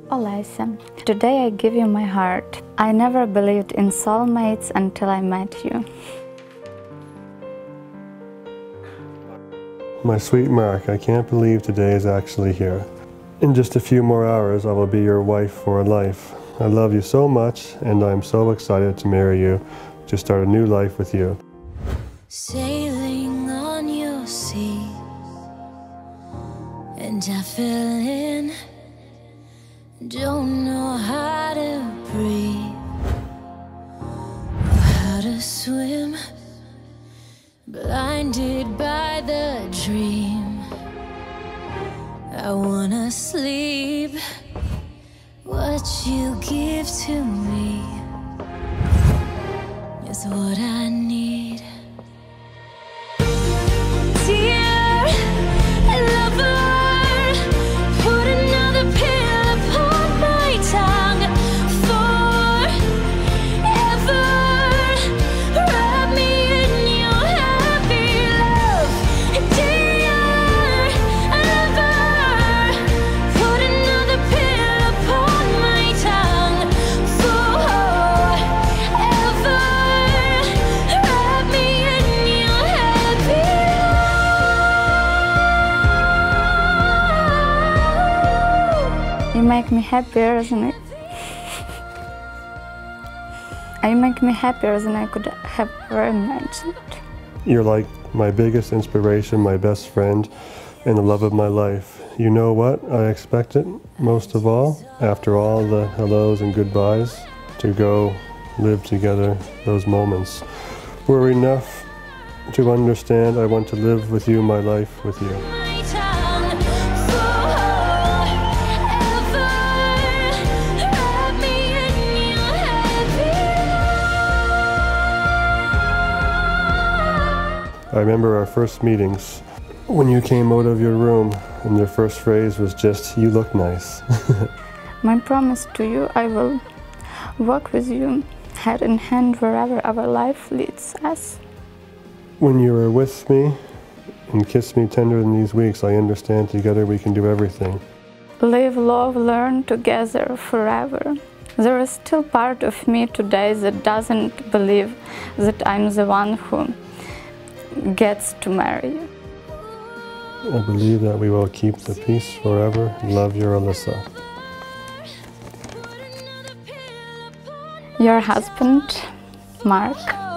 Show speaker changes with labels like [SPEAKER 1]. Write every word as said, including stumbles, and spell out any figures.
[SPEAKER 1] Olesya, today I give you my heart. I never believed in soulmates until I met you.
[SPEAKER 2] My sweet Mark, I can't believe today is actually here. In just a few more hours, I will be your wife for life. I love you so much, and I'm so excited to marry you, to start a new life with you.
[SPEAKER 3] Sailing on your sea, and I fell in, don't know how to breathe or how to swim, blinded by the dream. I wanna sleep. What you give to me is what I need. Dear lover, put another pill upon my tongue. Forever, wrap me in your happy love. Dear lover, put another pill upon my tongue. Forever, wrap me in your happy love.
[SPEAKER 1] You make me happier than I... You make me happier than I could have ever imagined.
[SPEAKER 2] You're like my biggest inspiration, my best friend, and the love of my life. You know what I expected most of all, after all the hellos and goodbyes, to go live together. Those moments were enough to understand I want to live with you, my life with you.
[SPEAKER 3] My tongue. Forever, wrap me in your happy love.
[SPEAKER 2] I remember our first meetings, when you came out of your room and your first phrase was just, "You look nice."
[SPEAKER 1] My promise to you, I will walk with you, hand in hand, wherever our life leads us.
[SPEAKER 2] When you are with me and kiss me tender in these weeks, I understand together we can do everything.
[SPEAKER 1] Live, love, learn together forever. There is still part of me today that doesn't believe that I'm the one who gets to marry you.
[SPEAKER 2] I believe that we will keep the peace forever. Love, your Olesya.
[SPEAKER 1] Your husband, Mark.